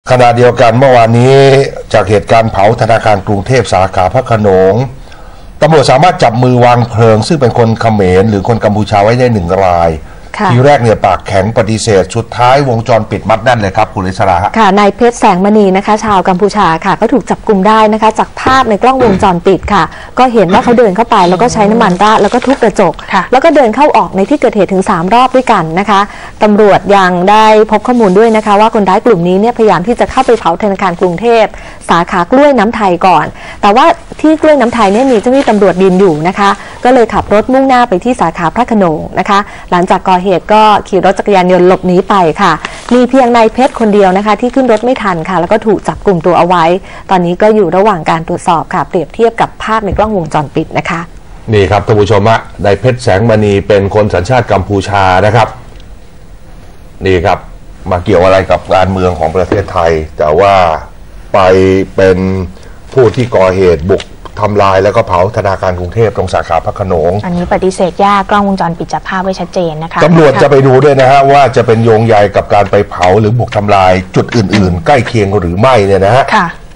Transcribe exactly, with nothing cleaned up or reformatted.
ขณะเดียวกันเมื่อวานนี้จากเหตุการณ์เผาธนาคารกรุงเทพสาขาพระโขนงตำรวจสามารถจับมือวางเพลิงซึ่งเป็นคนเขมรหรือคนกัมพูชาไว้ได้หนึ่งรายทีแรกเนี่ยปากแข็งปฏิเสธสุดท้ายวงจรปิดมัดแน่นเลยครับคุณฤษราค่ะนายเพชรแสงมณีนะคะชาวกัมพูชาค่ะก็ถูกจับกลุ่มได้นะคะจากภาพในกล้องวงจรปิดค่ะก็เห็นว่าเขาเดินเข้าไปแล้วก็ใช้น้ำมันราดแล้วก็ทุบกระจกแล้วก็เดินเข้าออกในที่เกิดเหตุถึงสามรอบด้วยกันนะคะตำรวจยังได้พบข้อมูลด้วยนะคะว่าคนร้ายกลุ่มนี้เนี่ยพยายามที่จะเข้าไปเผาธนาคารกรุงเทพสาขากล้วยน้ำไทยก่อนแต่ว่าที่กล้วยน้ำไทยเนี่ยมีเจ้าหน้าที่ตำรวจยืนอยู่นะคะก็เลยขับรถมุ่งหน้าไปที่สาขาพระโขนงนะคะหลังจากก่อเหตุก็ขี่รถจักรยานยนต์หลบหนีไปค่ะมีเพียงนายเพชรคนเดียวนะคะที่ขึ้นรถไม่ทันค่ะแล้วก็ถูกจับกลุ่มตัวเอาไว้ตอนนี้ก็อยู่ระหว่างการตรวจสอบค่ะเปรียบเทียบกับภาพในกล้องวงจรปิดนะคะนี่ครับท่านผู้ชมฮะนายเพชรแสงมณีเป็นคนสัญชาติกัมพูชานะครับนี่ครับมาเกี่ยวอะไรกับการเมืองของประเทศไทยแต่ว่าไปเป็นผู้ที่ก่อเหตุบุกทำลายแล้วก็เผาธนาคารกรุงเทพตรงสาขาพระโขนงอันนี้ปฏิเสธยากกล้องวงจรปิดจับภาพไว้ชัดเจนนะคะตำรวจจะไปดูด้วยนะฮะว่าจะเป็นโยงใยกับการไปเผาหรือบุกทำลายจุดอื่นๆใกล้เคียงหรือไม่เนี่ยนะฮะ